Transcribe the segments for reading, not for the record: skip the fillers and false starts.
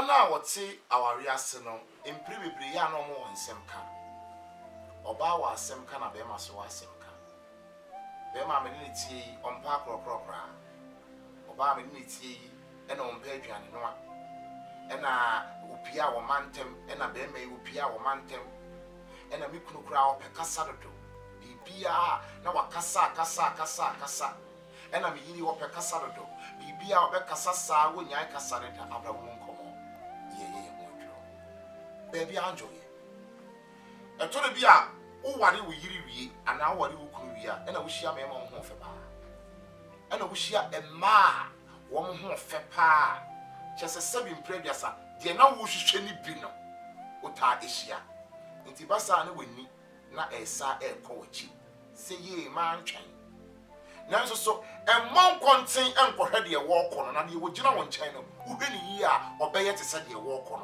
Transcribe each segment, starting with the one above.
na wote aware ase no empire bebre ya no mo nsem ka oba wa asem ka na be ma so wa asem ka be ma me ne tie ompa krokrokra oba me ne tie ena ompa aduane no a ena opia wo mantem ena be ma opia wo mantem ena mi kunu kura o pekasa dodo bibia na wakasa kasa ena mi yiri wo pekasa dodo bibia o be kasa saa wo nyai kasa ne da abrawo nkomo ye mo dwo baby anjoye eto de bia wo ware wo yiri wie ana wo ware wo kunu wie ena wo hia me ma ho fe pa ena wo hia emma wo ho fe pa chese sebi mprebiasa de na wo hwehwe ni bi no uta ehia nti basa na wani na esa ekowachi se ye man twan nanso so emmon konten enkohwe de wo kono na de wo gina won chan no uhwe ni yi a obeye te se de wo kono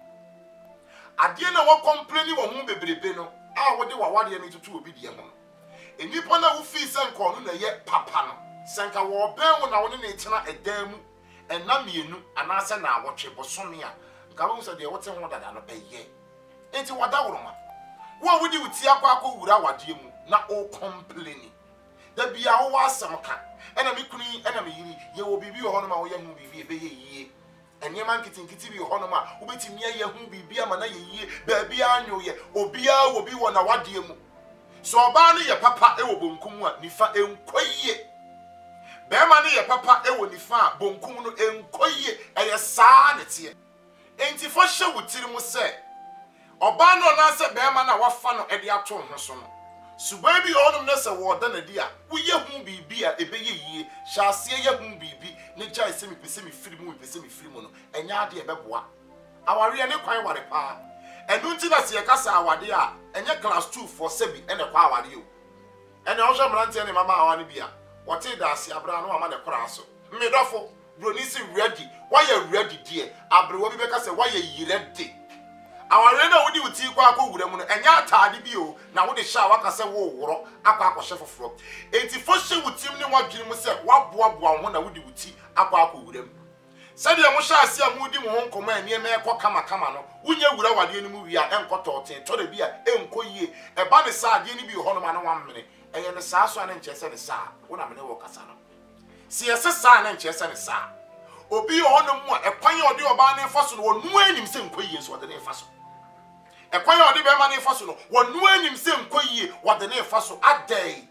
a ade na wo complain wo hu bebrebe no a wo de wawade ni tutu obi de ho enipo na wo fi se nko no na ye papa no senka wo ben wo na wo ne tena edan mu enna mienu anase na awotwe bosome a nka wo se de wo te ho dada no beye enti wada woroma wo wudi uti akwa wura wade mu na o complain da bia wo asem ka ena me kunu ena me yiri ye wo bibi ho no ma wo ye hu bibi ebe ye yie enye man kitinkiti bi ho no ma wo betimi ye hu bibi ama na ye yie ba bia anyo ye obia wo bi wo na wade mu so oba no ye papa e wo bonkum a nifa enkoyie be ma no ye papa e wo nifa bonkum no enkoyie eye saa ne tie enti fo hye wutiri mu se oba no na se be ma na wafa no e de ato ho so no suba bi onum na se wo da na di a wo ye hu bibi a ebe ye yie hyase ye hu bibi ne jai se mi pese mi firi mu no enya ade e beboa aware ne kwan ware pa enu nti na se ye kasa awade a enye class 2 for sebi ene kwa awade o ene o hwe mrante ne mama awade bia wote da ase abra no mama ne kora so medofo broni si ready why you ready there abrewo bi beka se why you ready aware na wodi uti kwa akowura mu no enya ataade bi o na wodi sha waka se wo woro akwa akwohye foforo enti fo hye wutim ne wadwene mu se waboaboa ho na wodi uti akwa akowura mu sade mo sha ase amudi mo ho nkoma ani eme ekọ kama no wunya wura wade ni mu wi a enkototen to de bi a enkoyie e ba ne sa ade ni bi ho no ma no wammene eye ne saa so ane nkyese ne saa wona mene wo kasa no si ese saa na nkyese ne saa obi ho no mu a ekwan ye ode oba ne faso no wonu anim se enkoyie so ode ne faso ekwan ye ode be ma ne faso no wonu anim se enkoyie wode ne faso adai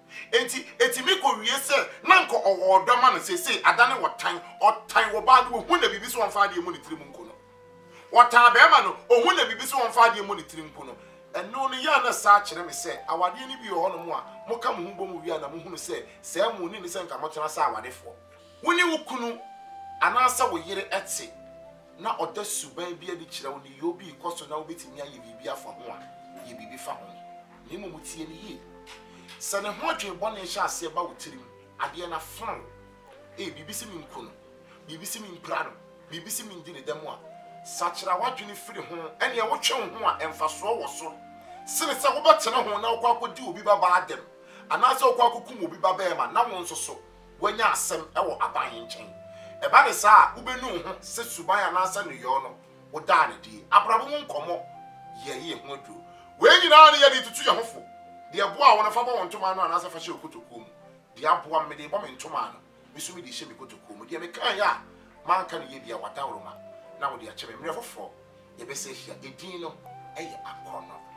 enti mi ko wie se na nko owodo ma no se adane wotan otan wo ba do hu na bibi so wonfa de mu ne tirim nko no wotan be ma no ohu na bibi so wonfa de mu ne tirim nko no eno no ya na sa kire me se awade ni bi ho no mu a mo ka mo hu bo mu wi na mo hu no se mu ni se nka mo tena sa awadefo woni wukunu anasa wo yire etse na oda suban bia di kire wo ni yobi ikoso na obetimi aye bibi afa ho a ye bibi fa ho ni mo mutie ni yi sane ho adwe bone sha ase ba wotirim ade na fran bibi si mi nkuno bibi si mi mprano bibi si mi ndine demo a sachira wadwene firi ho ene ye wotwe ho a emfaso wo so sene se wo betene ho na wo akodi obi baba adem anase wo akokum obi baba ema na wo nso so wanya asem ewo aban nchen e ba ne sa wo benu ho se suban anase no yo no wo da ne di abrabo mu nkomo ye ho adu we nyina ne ye di tutu ye hofo de aboa wona fa ba won toma no anase fa hye okotoko mu de aboa me de bo me ntoma no bisu mi de hye me kotoko mu de me kan ya man kan ye bia wada woroma na wo de a chebe me fofo ye be se hia edin no eye akono